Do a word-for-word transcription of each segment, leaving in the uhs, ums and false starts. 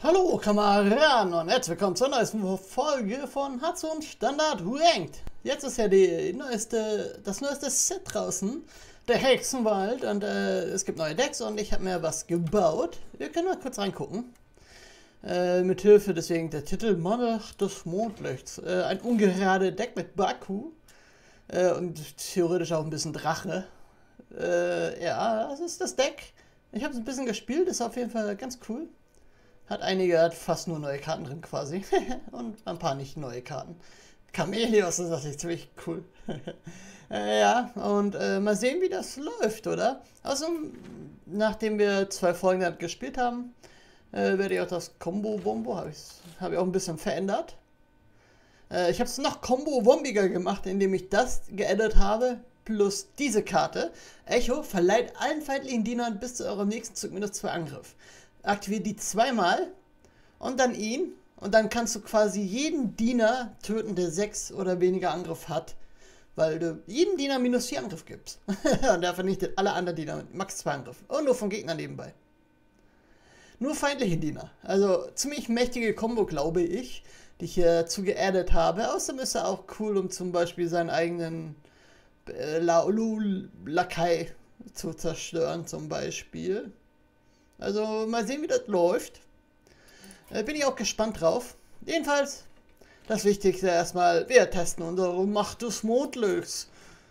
Hallo Kameraden und herzlich willkommen zur neuesten Folge von Hearthstone Standard Ranked. Jetzt ist ja die neueste, das neueste Set draußen, der Hexenwald, und äh, es gibt neue Decks und ich habe mir was gebaut. Wir können mal kurz reingucken. Äh, mit Hilfe deswegen der Titel Monarch des Mondlichts. Äh, ein ungerade Deck mit Baku äh, und theoretisch auch ein bisschen Drache. Äh, ja, das ist das Deck. Ich habe es ein bisschen gespielt, ist auf jeden Fall ganz cool. Hat einige, hat fast nur neue Karten drin quasi. Und ein paar nicht neue Karten. Chameleos ist natürlich ziemlich cool. äh, ja, und äh, mal sehen, wie das läuft, oder? Also, nachdem wir zwei Folgen damit gespielt haben, äh, werde ich auch das Combo-Bombo, habe ich, hab ich auch ein bisschen verändert. Äh, ich habe es noch Combo-Wombiger gemacht, indem ich das geaddet habe, plus diese Karte. Echo verleiht allen feindlichen Dienern bis zu eurem nächsten Zug minus zwei Angriff. Aktiviert die zweimal und dann ihn, und dann kannst du quasi jeden Diener töten, der sechs oder weniger Angriff hat, weil du jedem Diener minus vier Angriff gibst. Und der vernichtet alle anderen Diener mit max zwei Angriff. Und nur vom Gegner nebenbei. Nur feindliche Diener. Also ziemlich mächtige Combo, glaube ich, die ich hier zu geaddet habe. Außerdem ist er auch cool, um zum Beispiel seinen eigenen äh, Laolu-Lakai zu zerstören, zum Beispiel. Also mal sehen, wie das läuft. Äh, bin ich auch gespannt drauf. Jedenfalls, das Wichtigste erstmal, wir testen unsere Macht des Mondlichts.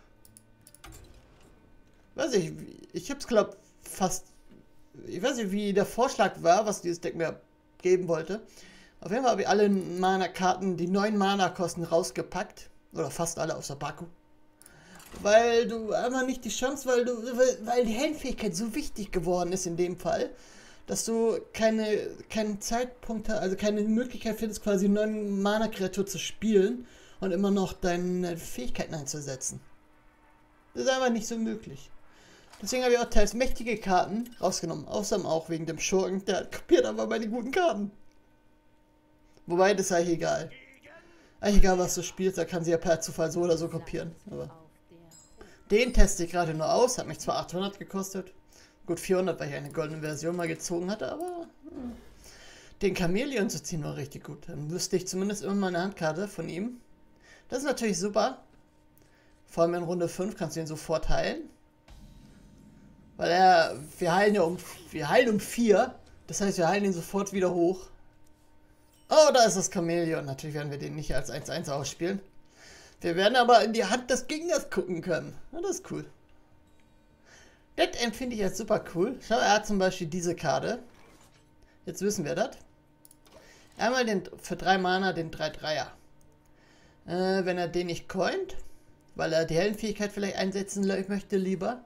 Weiß ich, ich hab's glaube fast, ich weiß nicht, wie der Vorschlag war, was dieses Deck mir geben wollte. Auf jeden Fall habe ich alle Mana-Karten, die neun Mana-Kosten rausgepackt. Oder fast alle außer Baku. Weil du einfach nicht die Chance, weil du, weil, weil die Heldenfähigkeit so wichtig geworden ist in dem Fall, dass du keine, keinen Zeitpunkt, also keine Möglichkeit findest, quasi eine neuen Mana-Kreatur zu spielen und immer noch deine Fähigkeiten einzusetzen. Das ist einfach nicht so möglich. Deswegen habe ich auch teils mächtige Karten rausgenommen, außerdem auch wegen dem Schurken, der kopiert aber meine guten Karten. Wobei, das ist eigentlich egal. Eigentlich egal, was du spielst, da kann sie ja per Zufall so oder so kopieren. Aber den teste ich gerade nur aus, hat mich zwar achthundert gekostet, gut vierhundert, weil ich eine goldene Version mal gezogen hatte, aber hm, den Chameleon zu ziehen war richtig gut. Dann wüsste ich zumindest immer mal eine Handkarte von ihm. Das ist natürlich super. Vor allem in Runde fünf kannst du ihn sofort heilen. Weil er, wir heilen ja um, wir heilen um vier, das heißt wir heilen ihn sofort wieder hoch. Oh, da ist das Chameleon, natürlich werden wir den nicht als eins eins ausspielen. Wir werden aber in die Hand des Gegners gucken können. Ja, das ist cool. Das empfinde ich als super cool. Schau, er hat zum Beispiel diese Karte. Jetzt wissen wir das. Einmal den, für drei Mana den drei Dreier. Äh, wenn er den nicht coint, weil er die Heldenfähigkeit vielleicht einsetzen möchte lieber,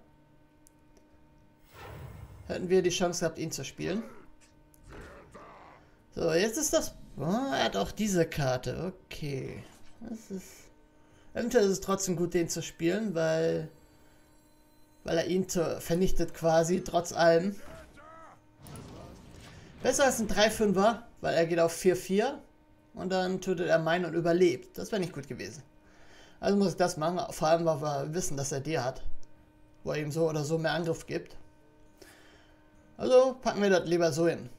hätten wir die Chance gehabt, ihn zu spielen. So, jetzt ist das... Oh, er hat auch diese Karte. Okay. Das ist... Eventuell ist es trotzdem gut, den zu spielen, weil, weil er ihn zu, vernichtet quasi, trotz allem. Besser als ein drei Fünfer, weil er geht auf vier vier und dann tötet er meinen und überlebt. Das wäre nicht gut gewesen. Also muss ich das machen, vor allem, weil wir wissen, dass er die hat. Wo er ihm so oder so mehr Angriff gibt. Also packen wir das lieber so hin.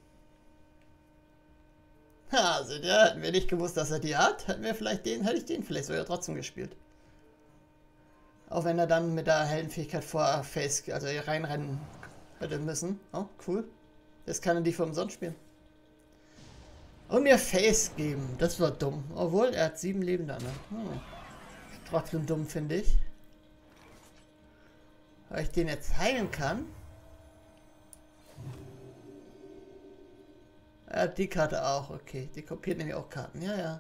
Ha, seht ihr, hätten wir nicht gewusst, dass er die hat, hätten wir vielleicht den, hätte ich den vielleicht sogar trotzdem gespielt. Auch wenn er dann mit der Heldenfähigkeit vor Face, also reinrennen hätte müssen. Oh, cool. Jetzt kann er die für umsonst spielen. Und mir Face geben, das war dumm. Obwohl, er hat sieben Leben da, ne? Hm. Trotzdem dumm, finde ich. Weil ich den jetzt heilen kann. Ja, die Karte auch, okay. Die kopiert nämlich auch Karten, ja, ja.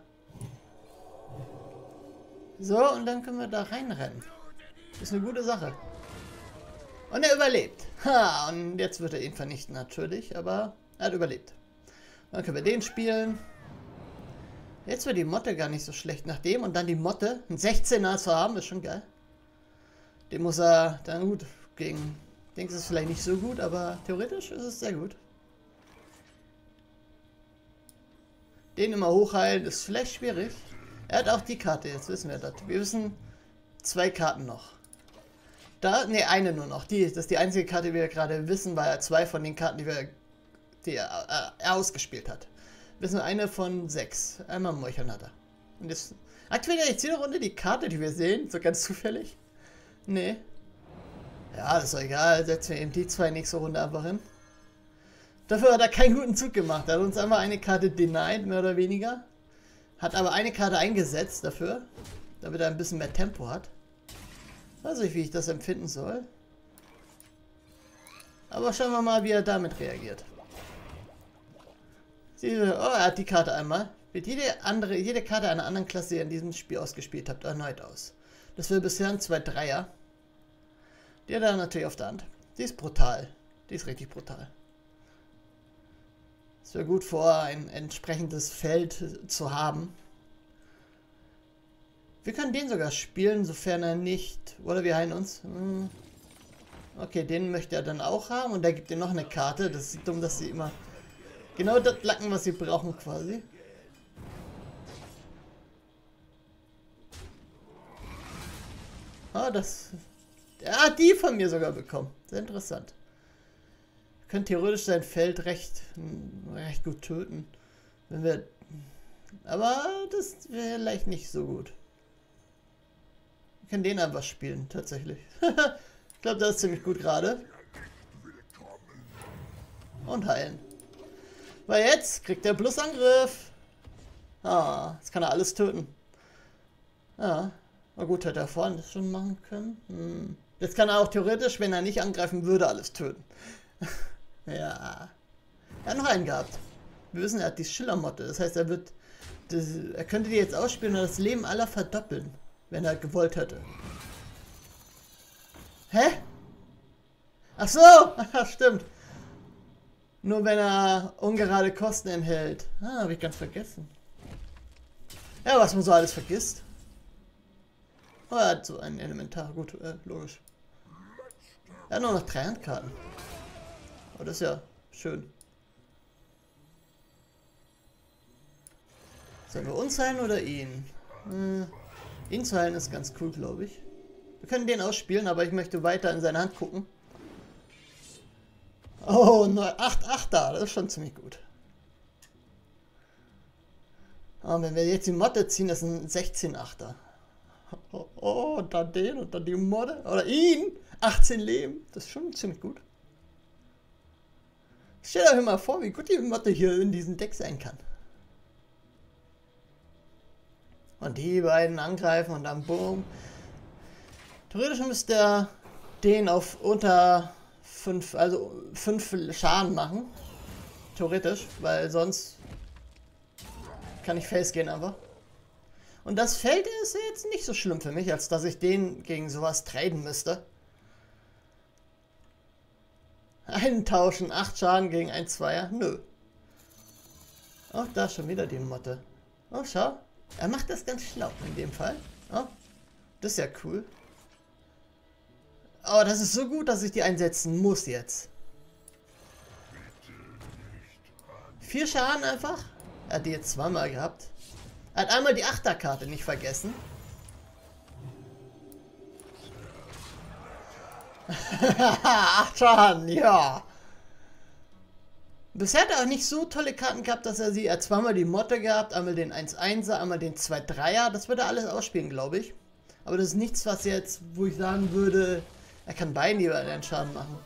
So, und dann können wir da reinrennen. Ist eine gute Sache. Und er überlebt. Ha, und jetzt wird er ihn vernichten, natürlich, aber er hat überlebt. Dann können wir den spielen. Jetzt wird die Motte gar nicht so schlecht nach dem. Und dann die Motte, ein sechzehner zu haben, ist schon geil. Den muss er dann gut gegen... Ich denke, es ist vielleicht nicht so gut, aber theoretisch ist es sehr gut. Den immer hochheilen ist vielleicht schwierig. Er hat auch die Karte, jetzt wissen wir das. Wir wissen zwei Karten noch. Da, ne, eine nur noch. Die, das ist die einzige Karte, die wir gerade wissen, weil er zwei von den Karten, die wir die er, äh, er ausgespielt hat. Wir sind eine von sechs. Einmal Meuchern hat er. Und jetzt aktuell jetzt jede Runde die Karte, die wir sehen, so ganz zufällig. Nee. Ja, das ist doch egal. Setzen wir eben die zwei nächste Runde einfach hin. Dafür hat er keinen guten Zug gemacht. Er hat uns einmal eine Karte denied, mehr oder weniger. Hat aber eine Karte eingesetzt dafür, damit er ein bisschen mehr Tempo hat. Weiß nicht, wie ich das empfinden soll. Aber schauen wir mal, wie er damit reagiert. Oh, er hat die Karte einmal. Wird jede andere, jede Karte einer anderen Klasse, die ihr in diesem Spiel ausgespielt habt, erneut aus. Das wäre bisher ein zwei Dreier. Die hat er natürlich auf der Hand. Die ist brutal. Die ist richtig brutal. Es wäre gut vor, ein entsprechendes Feld zu haben. Wir können den sogar spielen, sofern er nicht... Oder wir heilen uns. Hm. Okay, den möchte er dann auch haben. Und der gibt ihm noch eine Karte. Das ist dumm, dass sie immer... Genau das lacken, was sie brauchen quasi. Ah, das... Er hat die von mir sogar bekommen. Sehr interessant. Wir können theoretisch sein Feld recht, recht gut töten. Wenn wir... Aber das wäre vielleicht nicht so gut. Wir können den einfach spielen, tatsächlich. Ich glaube, das ist ziemlich gut gerade. Und heilen. Weil jetzt kriegt er Plusangriff. Ah, jetzt kann er alles töten. Ja, na gut, hätte er vorhin das schon machen können. Hm. Jetzt kann er auch theoretisch, wenn er nicht angreifen würde, alles töten. Ja. Er hat noch einen gehabt. Wir wissen, er hat die Schillermotte. Das heißt, er wird... Das, er könnte die jetzt ausspielen und das Leben aller verdoppeln. Wenn er gewollt hätte. Hä? Ach so! Stimmt. Nur wenn er ungerade Kosten enthält. Ah, habe ich ganz vergessen. Ja, was man so alles vergisst. Oh, er hat so ein Elementar. Gut, äh, logisch. Er hat nur noch drei Handkarten. Oh, das ist ja schön. Sollen wir uns heilen oder ihn? Hm, ihn zu heilen ist ganz cool, glaube ich. Wir können den ausspielen, aber ich möchte weiter in seine Hand gucken. Oh, acht Achter, das ist schon ziemlich gut. Aber wenn wir jetzt die Motte ziehen, das sind sechzehn Achter. Oh, oh, und dann den und dann die Motte. Oder ihn! achtzehn Leben. Das ist schon ziemlich gut. Stellt euch mal vor, wie gut die Motte hier in diesem Deck sein kann. Und die beiden angreifen und dann boom. Theoretisch müsste er den auf unter fünf, also fünf Schaden machen. Theoretisch, weil sonst kann ich face gehen einfach. Und das Feld ist jetzt nicht so schlimm für mich, als dass ich den gegen sowas traden müsste. Eintauschen, acht Schaden gegen ein Zweier? Nö. Oh, da ist schon wieder die Motte. Oh, schau. Er macht das ganz schlau in dem Fall. Oh, das ist ja cool. Aber das ist so gut, dass ich die einsetzen muss jetzt. Vier Schaden einfach. Er hat die jetzt zweimal gehabt. Er hat einmal die Achterkarte nicht vergessen. Acht Schaden, ja. Bisher hat er auch nicht so tolle Karten gehabt, dass er sie... Er hat zweimal die Motte gehabt, einmal den eins Einser, einmal den zwei Dreier. Das würde er alles ausspielen, glaube ich. Aber das ist nichts, was jetzt, wo ich sagen würde, er kann beiden lieber einen Schaden machen.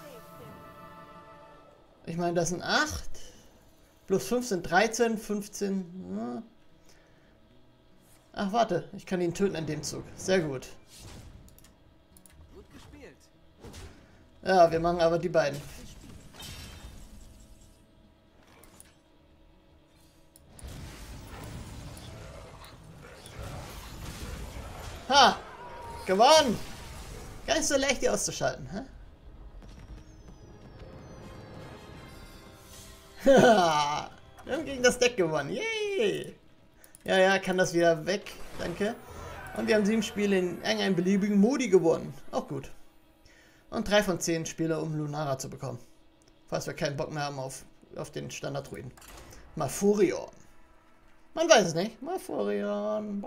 Ich meine, das sind acht. Plus fünf sind dreizehn, fünfzehn. Ja. Ach, warte. Ich kann ihn töten in dem Zug. Sehr gut. Ja, wir machen aber die beiden. Ha! Gewonnen! Gar nicht so leicht, die auszuschalten, hä? Haha! Wir haben gegen das Deck gewonnen. Yay! Ja, ja, kann das wieder weg. Danke. Und wir haben sieben Spiele in irgendeinem beliebigen Modi gewonnen. Auch gut. Und drei von zehn Spiele, um Lunara zu bekommen. Falls wir keinen Bock mehr haben auf, auf den Standard-Druiden. Malfurion. Man weiß es nicht. Malfurion.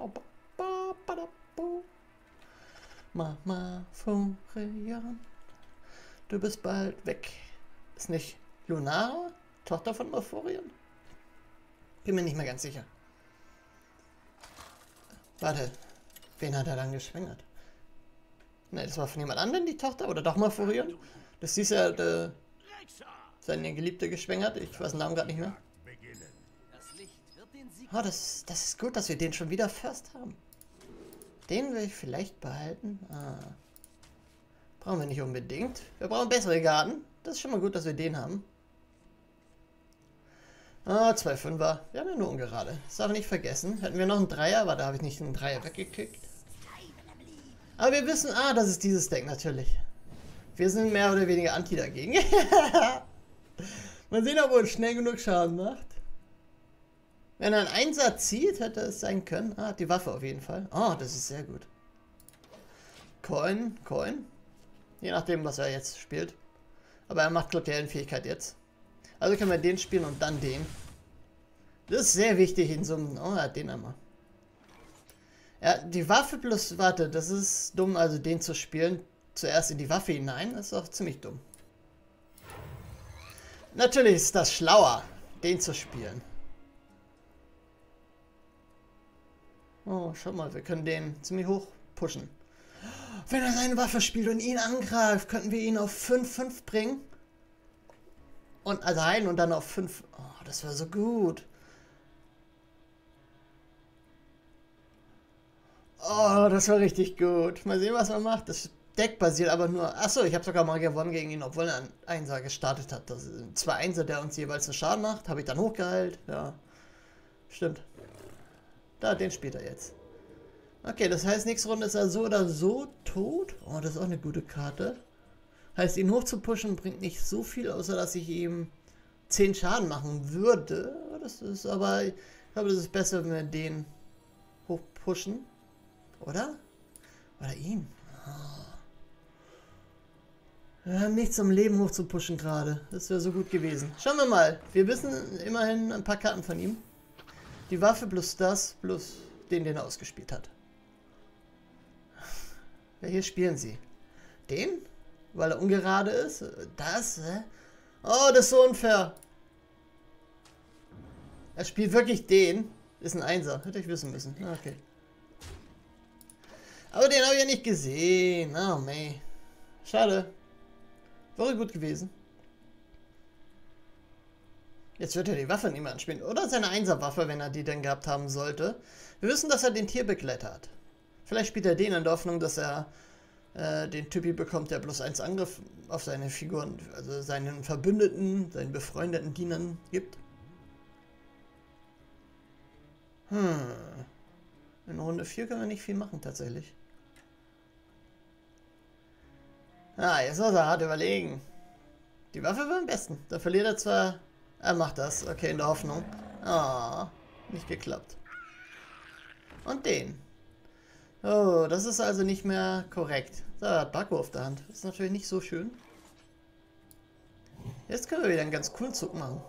Malfurion. Du bist bald weg. Ist nicht Lunara? Tochter von Malfurion? Bin mir nicht mehr ganz sicher. Warte, wen hat er dann geschwängert? Ne, das war von jemand anderem die Tochter oder doch Malfurion? Das hieß ja, der, seine Geliebte geschwängert. Ich weiß den Namen gerade nicht mehr. Oh, das, das ist gut, dass wir den schon wieder first haben. Den will ich vielleicht behalten. Ah. Brauchen wir nicht unbedingt. Wir brauchen bessere Garten. Das ist schon mal gut, dass wir den haben. Ah, zwei Fünfer. Wir haben ja nur ungerade. Das darf ich nicht vergessen. Hätten wir noch einen Dreier, aber da habe ich nicht einen Dreier weggekickt. Aber wir wissen, ah, das ist dieses Deck natürlich. Wir sind mehr oder weniger anti dagegen. Mal sehen, ob er schnell genug Schaden macht. Wenn er einen Einser zieht, hätte es sein können. Ah, die Waffe auf jeden Fall. Oh, das ist sehr gut. Coin, Coin. Je nachdem, was er jetzt spielt. Aber er macht, glaube ich, die Heldenfähigkeit jetzt. Also können wir den spielen und dann den. Das ist sehr wichtig in so einem... Oh, er hat den einmal. Ja, die Waffe plus... Warte, das ist dumm, also den zu spielen. Zuerst in die Waffe hinein. Das ist auch ziemlich dumm. Natürlich ist das schlauer, den zu spielen. Oh, schau mal, wir können den ziemlich hoch pushen. Wenn er seine Waffe spielt und ihn angreift, könnten wir ihn auf fünf fünf bringen. Und also ein und dann auf fünf. Oh, das wäre so gut. Oh, das war richtig gut. Mal sehen, was man macht. Das Deck basiert aber nur... Achso, ich habe sogar mal gewonnen gegen ihn, obwohl er einen Einser gestartet hat. Das sind zwei Einser, der uns jeweils einen Schaden macht. Habe ich dann hochgeheilt. Ja, stimmt. Da, den spielt er jetzt. Okay, das heißt, nächste Runde ist er so oder so tot. Oh, das ist auch eine gute Karte. Heißt, ihn hochzupushen bringt nicht so viel, außer dass ich ihm zehn Schaden machen würde. Das ist aber, ich glaube, das ist besser, wenn wir den hochpushen. Oder? Oder ihn? Oh. Wir haben nichts am Leben hochzupushen gerade. Das wäre so gut gewesen. Schauen wir mal. Wir wissen immerhin ein paar Karten von ihm. Die Waffe plus das, plus den, den er ausgespielt hat. Welche spielen sie? Den? Weil er ungerade ist? Das? Hä? Oh, das ist so unfair. Er spielt wirklich den. Ist ein Einser. Hätte ich wissen müssen. Okay. Aber den habe ich ja nicht gesehen. Oh, mei. Schade. Wäre gut gewesen. Jetzt wird er die Waffe nicht mehr anspielen. Oder seine Einser-Waffe, wenn er die denn gehabt haben sollte. Wir wissen, dass er den Tierbegleiter hat. Vielleicht spielt er den in der Hoffnung, dass er äh, den Typi bekommt, der bloß eins Angriff auf seine Figuren, also seinen Verbündeten, seinen befreundeten Dienern gibt. Hm. In Runde vier können wir nicht viel machen, tatsächlich. Ah, jetzt muss er hart überlegen. Die Waffe war am besten. Da verliert er zwar... Er macht das. Okay, in der Hoffnung. Ah, nicht geklappt. Und den. Oh, das ist also nicht mehr korrekt. So, er hat Baku auf der Hand. Das ist natürlich nicht so schön. Jetzt können wir wieder einen ganz coolen Zug machen.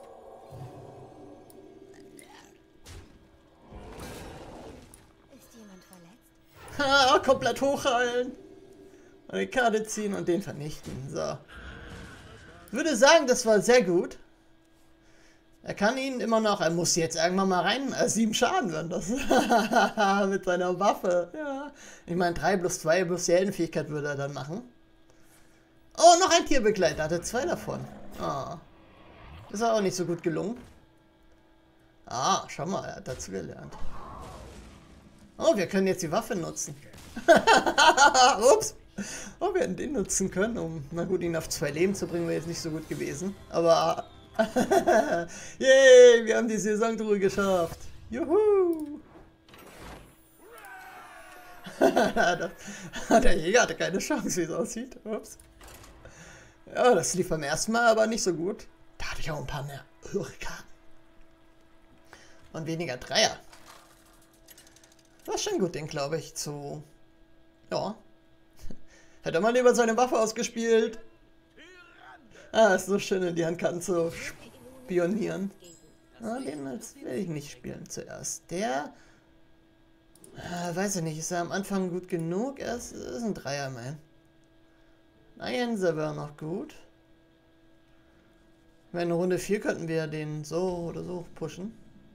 Ist jemand verletzt? Ha, komplett hochheilen. Eine Karte ziehen und den vernichten. So. Würde sagen, das war sehr gut. Er kann ihn immer noch, er muss jetzt irgendwann mal rein, äh, sieben Schaden werden das. Mit seiner Waffe. Ja. Ich meine, drei plus zwei plus die Heldenfähigkeit würde er dann machen. Oh, noch ein Tierbegleiter, hatte zwei davon. Oh. Ist auch nicht so gut gelungen. Ah, schau mal, er hat dazu gelernt. Oh, wir können jetzt die Waffe nutzen. Ups. Oh, wir hätten den nutzen können, um, na gut, ihn auf zwei Leben zu bringen, wäre jetzt nicht so gut gewesen. Aber, yay, wir haben die Saisontruhe geschafft. Juhu. Der Jäger hatte keine Chance, wie es aussieht. Ups. Ja, das lief beim ersten Mal aber nicht so gut. Da hatte ich auch ein paar mehr höhere Karten. Und weniger Dreier. War schon gut, den glaube ich, zu... Ja. Hätte man lieber seine Waffe ausgespielt. Ah, ist so schön in die Handkarten zu spionieren. Ah, den will ich nicht spielen zuerst. Der... Äh, weiß ich nicht, ist er am Anfang gut genug? Er ist, ist ein Dreier, mein. Einser wäre noch gut. In Runde vier könnten wir den so oder so pushen.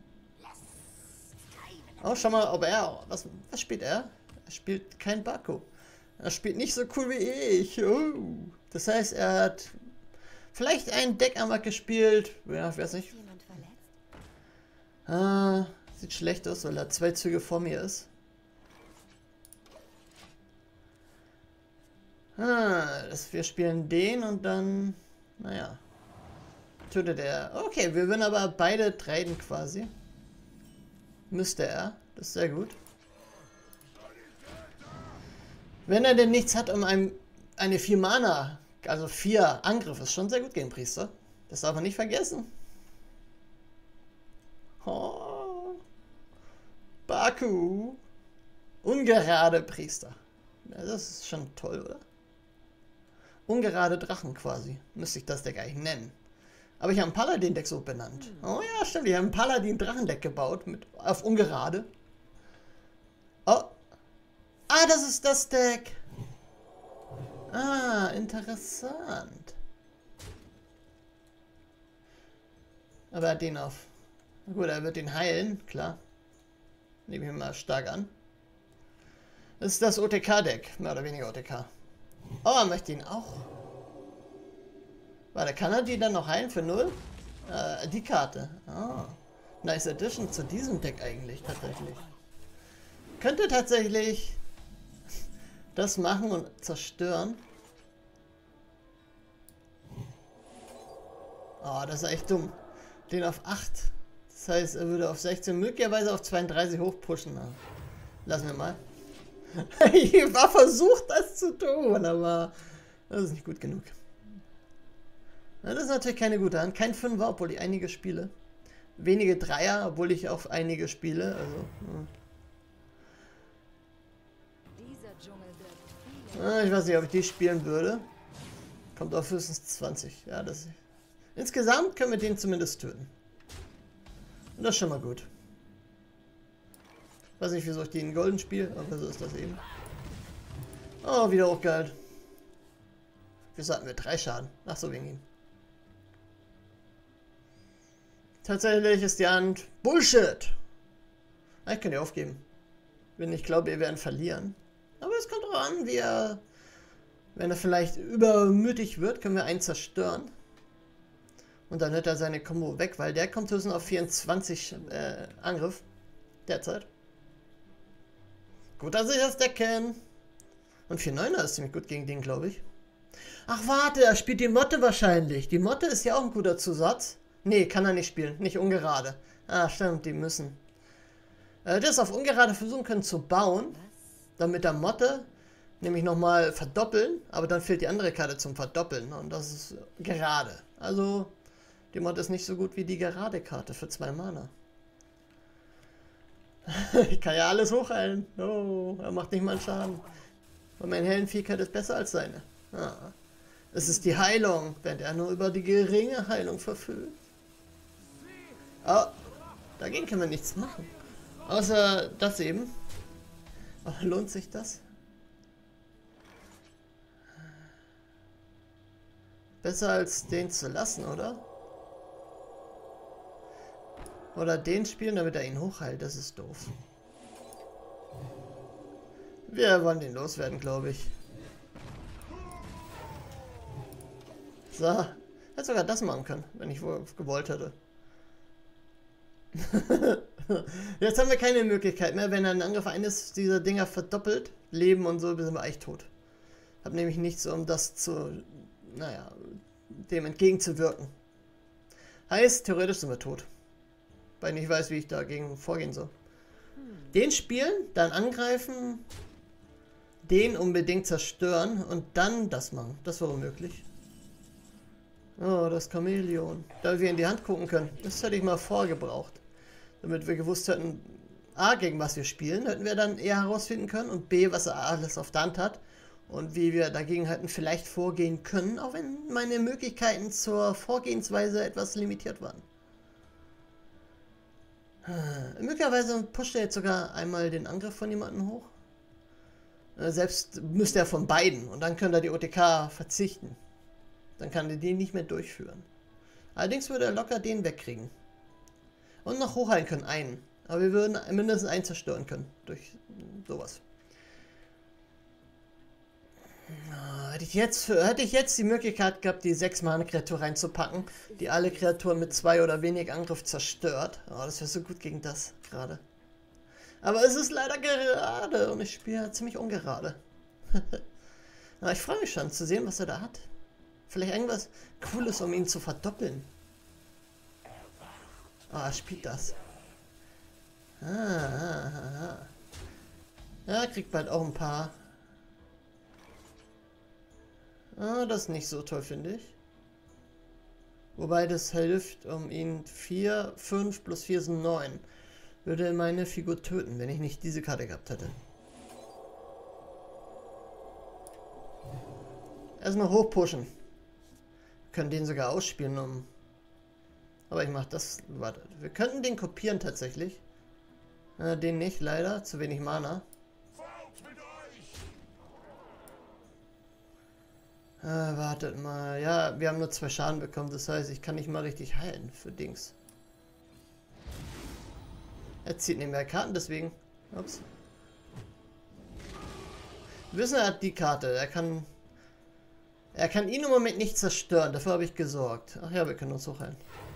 Oh, schau mal, ob er... Was, was spielt er? Er spielt kein Baku. Er spielt nicht so cool wie ich. Oh. Das heißt, er hat vielleicht ein Deck einmal gespielt. Ja, ich weiß nicht. Ah, sieht schlecht aus, weil er zwei Züge vor mir ist. Ah, das, wir spielen den und dann... Naja. Tötet er. Okay, wir würden aber beide traden quasi. Müsste er. Das ist sehr gut. Wenn er denn nichts hat, um ein, eine vier Mana, also vier Angriff, ist schon sehr gut gegen Priester. Das darf man nicht vergessen. Oh. Baku. Ungerade Priester. Ja, das ist schon toll, oder? Ungerade Drachen quasi. Müsste ich das Deck eigentlich nennen. Aber ich habe ein Paladin-Deck so benannt. Oh ja, stimmt. Ich habe ein Paladin-Drachen-Deck gebaut. Mit, auf ungerade. Oh. Ah, das ist das Deck. Ah, interessant. Aber er hat den auf. Na gut, er wird den heilen, klar. Nehme ich mal stark an. Das ist das O T K-Deck. Mehr oder weniger O T K. Oh, er möchte ihn auch. Warte, kann er die dann noch heilen für null? Äh, die Karte. Oh. Nice Addition zu diesem Deck eigentlich, tatsächlich. Könnte tatsächlich das machen und zerstören. Oh, das ist echt dumm. Den auf acht. Das heißt, er würde auf sechzehn, möglicherweise auf zweiunddreißig hochpushen. Lassen wir mal. Ich war versucht, das zu tun, aber das ist nicht gut genug. Na, das ist natürlich keine gute Hand. Kein Fünfer, obwohl ich einige spiele. Wenige Dreier, obwohl ich auch einige spiele. Also, ja. Ich weiß nicht, ob ich die spielen würde. Kommt auf höchstens zwanzig. Ja, das. Insgesamt können wir den zumindest töten. Und das ist schon mal gut. Ich weiß nicht, wieso ich die in Golden spiele, aber so ist das eben. Oh, wieder hochgehalten. Wieso hatten wir drei Schaden? Ach so, wegen ihm. Tatsächlich ist die Hand Bullshit. Ich kann die aufgeben. Wenn ich glaube, wir werden verlieren. Aber es kommt auch an, wie er... Wenn er vielleicht übermütig wird, können wir einen zerstören. Und dann hat er seine Combo weg, weil der kommt höchstens auf vierundzwanzig äh, Angriff. Derzeit. Gut, dass ich das Deck kenne. Und vier Neuner ist ziemlich gut gegen den, glaube ich. Ach, warte, er spielt die Motte wahrscheinlich. Die Motte ist ja auch ein guter Zusatz. Nee, kann er nicht spielen. Nicht ungerade. Ah, stimmt, die müssen. Äh, das auf ungerade versuchen können zu bauen. Damit der Motte nämlich nochmal verdoppeln. Aber dann fehlt die andere Karte zum Verdoppeln. Und das ist gerade. Also, die Motte ist nicht so gut wie die gerade Karte für zwei Mana. Ich kann ja alles hochheilen. Oh, er macht nicht mal einen Schaden. Und meine Heldenfähigkeit ist besser als seine. Ah. Es ist die Heilung, während er nur über die geringe Heilung verfügt. Oh, dagegen können wir nichts machen. Außer das eben. Oh, lohnt sich das? Besser als den zu lassen, oder? Oder den spielen, damit er ihn hochheilt. Das ist doof. Wir wollen den loswerden, glaube ich. So. Hätte sogar das machen können, wenn ich wohl gewollt hätte. Jetzt haben wir keine Möglichkeit mehr, wenn ein Angriff eines dieser Dinger verdoppelt, Leben und so, sind wir eigentlich tot. Hab nämlich nichts, um das zu, naja, dem entgegenzuwirken. Heißt, theoretisch sind wir tot. Weil ich nicht weiß, wie ich dagegen vorgehen soll. Den spielen, dann angreifen, den unbedingt zerstören und dann das machen. Das wäre möglich. Oh, das Chamäleon. Da wir in die Hand gucken können. Das hätte ich mal vorgebraucht. Damit wir gewusst hätten, A, gegen was wir spielen, hätten wir dann eher herausfinden können und B, was er alles auf der Hand hat und wie wir dagegen hätten vielleicht vorgehen können, auch wenn meine Möglichkeiten zur Vorgehensweise etwas limitiert waren. Möglicherweise pusht er jetzt sogar einmal den Angriff von jemandem hoch. Selbst müsste er von beiden und dann könnte er die O T K verzichten. Dann kann er den nicht mehr durchführen. Allerdings würde er locker den wegkriegen. Und noch hochheilen können, einen. Aber wir würden mindestens einen zerstören können. Durch sowas. Hätte ich jetzt, für, hätte ich jetzt die Möglichkeit gehabt, die sechs Mana Kreatur reinzupacken, die alle Kreaturen mit zwei oder wenig Angriff zerstört. Oh, das wäre so gut gegen das gerade. Aber es ist leider gerade und ich spiele ziemlich ungerade. Aber ich freue mich schon zu sehen, was er da hat. Vielleicht irgendwas Cooles, um ihn zu verdoppeln. Ah, er spielt das. Ah, ah, ah, ah. Ja, kriegt bald auch ein paar. Ah, das ist nicht so toll, finde ich. Wobei das hilft, um ihn vier, fünf plus vier sind neun. Würde meine Figur töten, wenn ich nicht diese Karte gehabt hätte. Erstmal hochpushen. Wir können den sogar ausspielen, um... Aber ich mach das... Warte. Wir könnten den kopieren tatsächlich. Äh, den nicht, leider. Zu wenig Mana. Äh, wartet mal. Ja, wir haben nur zwei Schaden bekommen. Das heißt, ich kann nicht mal richtig heilen für Dings. Er zieht nicht mehr Karten, deswegen... Ups. Wir wissen, er hat die Karte. Er kann... Er kann ihn im Moment nicht zerstören. Dafür habe ich gesorgt. Ach ja, wir können uns hochheilen.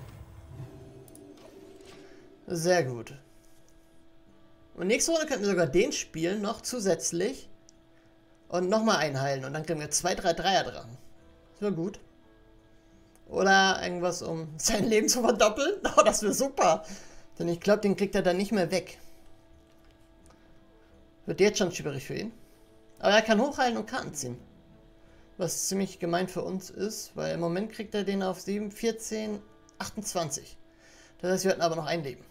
Sehr gut. Und nächste Runde könnten wir sogar den spielen, noch zusätzlich. Und nochmal einheilen. Und dann kriegen wir zwei, drei Dreier dran. Das wäre gut. Oder irgendwas, um sein Leben zu verdoppeln. Oh, das wäre super. Denn ich glaube, den kriegt er dann nicht mehr weg. Wird jetzt schon schwierig für ihn. Aber er kann hochheilen und Karten ziehen. Was ziemlich gemein für uns ist, weil im Moment kriegt er den auf sieben, vierzehn, achtundzwanzig. Das heißt, wir hatten aber noch ein Leben.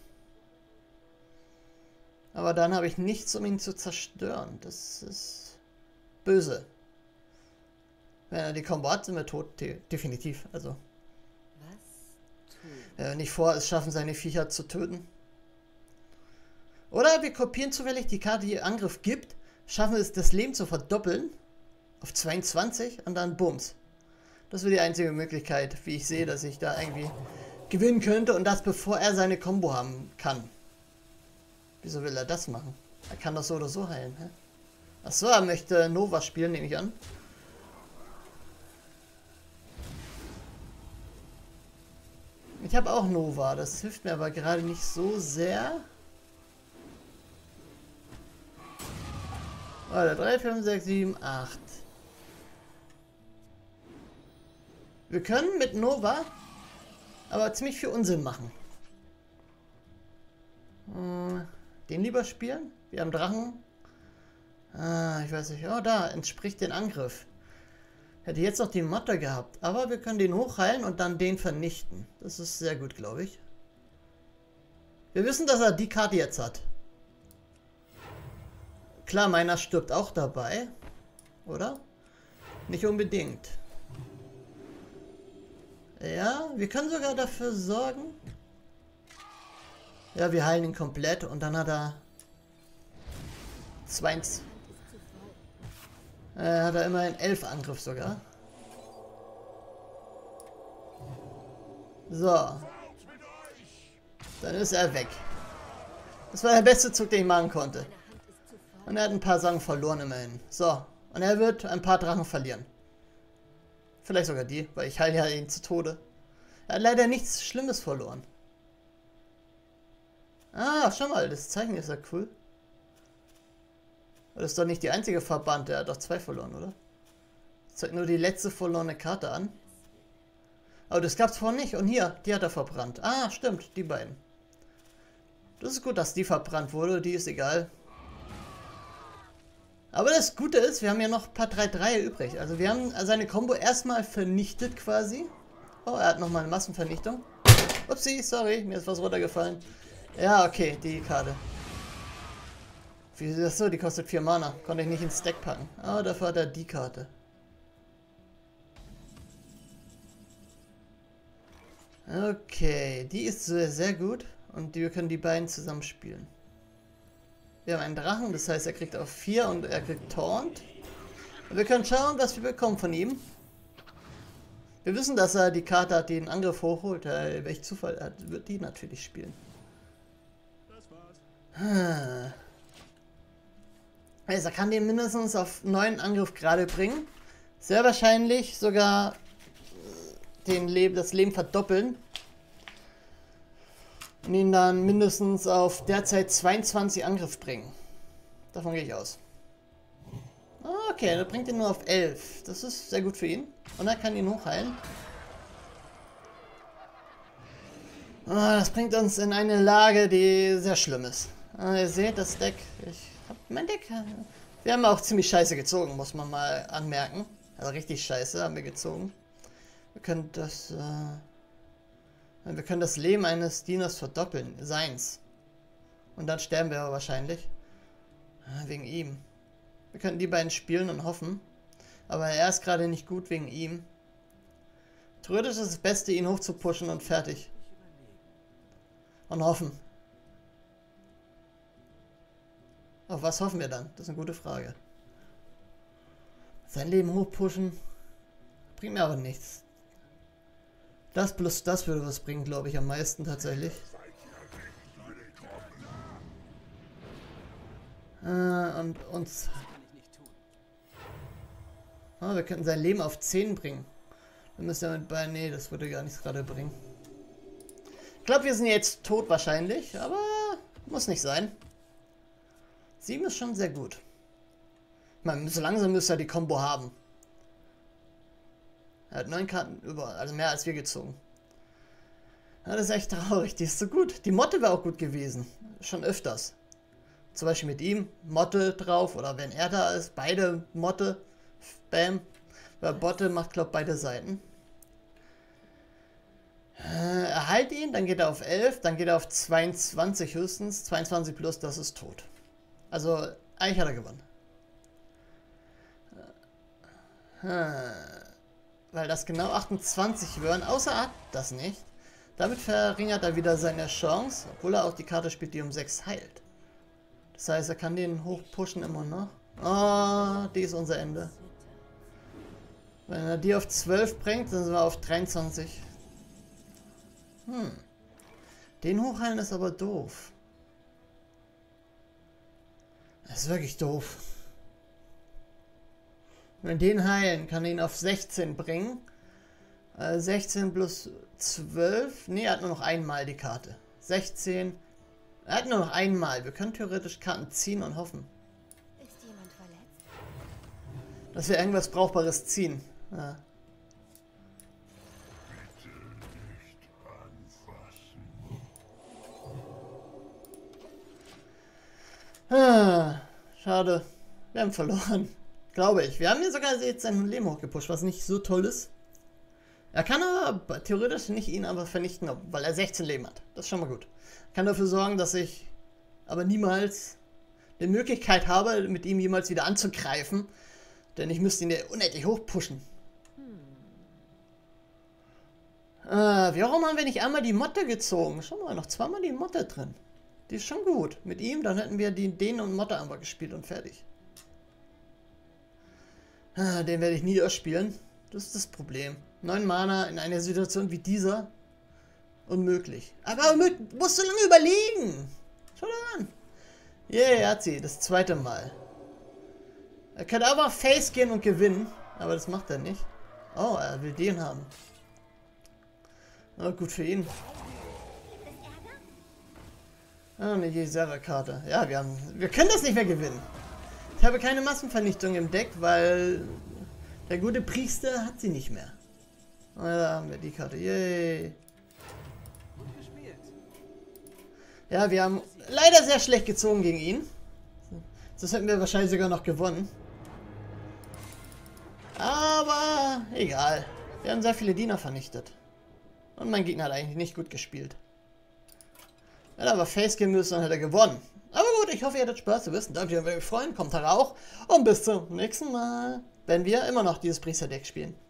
Aber dann habe ich nichts, um ihn zu zerstören. Das ist böse. Wenn er die Combo hat, sind wir tot. De definitiv. Also. Was tun? Wenn er nicht vor es schaffen, seine Viecher zu töten. Oder wir kopieren zufällig die Karte, die Angriff gibt, schaffen es, das Leben zu verdoppeln. Auf zweiundzwanzig und dann Bums. Das wäre die einzige Möglichkeit, wie ich sehe, dass ich da irgendwie gewinnen könnte und das bevor er seine Combo haben kann. Wieso will er das machen? Er kann doch so oder so heilen. Hä? Achso, er möchte Nova spielen, nehme ich an. Ich habe auch Nova, das hilft mir aber gerade nicht so sehr. Warte, drei, fünf, sechs, sieben, acht. Wir können mit Nova aber ziemlich viel Unsinn machen. Den lieber spielen? Wir haben Drachen. Ah, ich weiß nicht. Oh, da entspricht den Angriff. Hätte jetzt noch die Motte gehabt. Aber wir können den hochheilen und dann den vernichten. Das ist sehr gut, glaube ich. Wir wissen, dass er die Karte jetzt hat. Klar, meiner stirbt auch dabei. Oder? Nicht unbedingt. Ja, wir können sogar dafür sorgen. Ja, wir heilen ihn komplett und dann hat er zwanzig. Äh, hat er immerhin elf Angriff sogar. So. Dann ist er weg. Das war der beste Zug, den ich machen konnte. Und er hat ein paar Sachen verloren immerhin. So. Und er wird ein paar Drachen verlieren. Vielleicht sogar die, weil ich heile ja ihn zu Tode. Er hat leider nichts Schlimmes verloren. Ah, schau mal, das Zeichen ist ja cool. Das ist doch nicht die einzige Verband, der hat doch zwei verloren, oder? Das zeigt nur die letzte verlorene Karte an. Aber das gab's vorher nicht. Und hier, die hat er verbrannt. Ah, stimmt, die beiden. Das ist gut, dass die verbrannt wurde, die ist egal. Aber das Gute ist, wir haben ja noch ein paar drei drei übrig. Also wir haben seine Combo erstmal vernichtet quasi. Oh, er hat nochmal eine Massenvernichtung. Upsi, sorry, mir ist was runtergefallen. Ja, okay, die Karte. Wie ist das so? Die kostet vier Mana. Konnte ich nicht ins Stack packen. Aber dafür hat er die Karte. Okay, die ist sehr, sehr gut. Und wir können die beiden zusammen spielen. Wir haben einen Drachen, das heißt, er kriegt auf vier und er kriegt Taunt. Und wir können schauen, was wir bekommen von ihm. Wir wissen, dass er die Karte hat, die den Angriff hochholt. Ja, welch Zufall hat, wird die natürlich spielen. Also er kann den mindestens auf neun Angriff gerade bringen. Sehr wahrscheinlich sogar den Leben, das Leben verdoppeln. Und ihn dann mindestens auf derzeit zweiundzwanzig Angriff bringen. Davon gehe ich aus. Okay, er bringt ihn nur auf elf. Das ist sehr gut für ihn. Und er kann ihn hochheilen. Oh, das bringt uns in eine Lage, die sehr schlimm ist. Oh, ihr seht, das Deck. Ich hab mein Deck. Wir haben auch ziemlich scheiße gezogen, muss man mal anmerken. Also richtig scheiße haben wir gezogen. Wir können das. Äh, wir können das Leben eines Dieners verdoppeln. Seins. Und dann sterben wir aber wahrscheinlich. Wegen ihm. Wir könnten die beiden spielen und hoffen. Aber er ist gerade nicht gut wegen ihm. Theoretisch ist das Beste, ihn hoch zu pushen und fertig. Und hoffen. Auf was hoffen wir dann? Das ist eine gute Frage. Sein Leben hochpushen bringt mir aber nichts. Das plus das würde was bringen, glaube ich, am meisten tatsächlich. Äh, und uns... Oh, wir könnten sein Leben auf zehn bringen. Dann müsste er mit bei... Nee, das würde gar nichts gerade bringen. Ich glaube, wir sind jetzt tot wahrscheinlich, aber muss nicht sein. sieben ist schon sehr gut. Ich meine, so langsam müsste er die Combo haben. Er hat neun Karten über, also mehr als wir gezogen. Ja, das ist echt traurig, die ist so gut. Die Motte wäre auch gut gewesen. Schon öfters. Zum Beispiel mit ihm, Motte drauf, oder wenn er da ist, beide Motte. Bam. Weil Botte macht, glaube ich, beide Seiten. Äh, erhalt ihn, dann geht er auf elf, dann geht er auf zweiundzwanzig höchstens. zweiundzwanzig plus, das ist tot. Also, eigentlich hat er gewonnen. Äh, weil das genau achtundzwanzig wären, außer er hat das nicht. Damit verringert er wieder seine Chance, obwohl er auch die Karte spielt, die um sechs heilt. Das heißt, er kann den hochpushen immer noch. Oh, die ist unser Ende. Wenn er die auf zwölf bringt, dann sind wir auf dreiundzwanzig. Hm. Den hochheilen ist aber doof. Das ist wirklich doof. Wenn wir den heilen, kann er ihn auf sechzehn bringen. Äh, sechzehn plus zwölf. Ne, er hat nur noch einmal die Karte. sechzehn. Er hat nur noch einmal. Wir können theoretisch Karten ziehen und hoffen. Ist jemand verletzt? Dass wir irgendwas Brauchbares ziehen. Ja. Ah, schade. Wir haben verloren. Glaube ich. Wir haben hier sogar jetzt sein Leben hochgepusht, was nicht so toll ist. Er kann aber theoretisch nicht ihn aber vernichten, weil er sechzehn Leben hat. Das ist schon mal gut. Kann dafür sorgen, dass ich aber niemals die Möglichkeit habe, mit ihm jemals wieder anzugreifen. Denn ich müsste ihn ja unendlich hochpushen. Hm. Äh, warum haben wir nicht einmal die Motte gezogen? Schau mal, noch zweimal die Motte drin. Die ist schon gut. Mit ihm, dann hätten wir die, den und Motte einfach gespielt und fertig. Äh, den werde ich nie erspielen. Das ist das Problem. neun Mana in einer Situation wie dieser. Unmöglich. Aber musst du lange überlegen. Schau da an. Yeah, er hat sie. Das zweite Mal. Er kann aber Face gehen und gewinnen. Aber das macht er nicht. Oh, er will den haben. Na gut für ihn. Ah, eine Jesera-Karte. Ja, wir haben. Wir können das nicht mehr gewinnen. Ich habe keine Massenvernichtung im Deck, weil der gute Priester hat sie nicht mehr. Oh, da haben wir die Karte. Yay. Ja, wir haben leider sehr schlecht gezogen gegen ihn. Das hätten wir wahrscheinlich sogar noch gewonnen. Aber egal. Wir haben sehr viele Diener vernichtet. Und mein Gegner hat eigentlich nicht gut gespielt. Wenn er aber Face gehen müsste, dann hätte er gewonnen. Aber gut, ich hoffe, ihr hattet Spaß zu wissen. Danke, würde mich freuen. Kommentar auch. Und bis zum nächsten Mal, wenn wir immer noch dieses Priester-Deck spielen.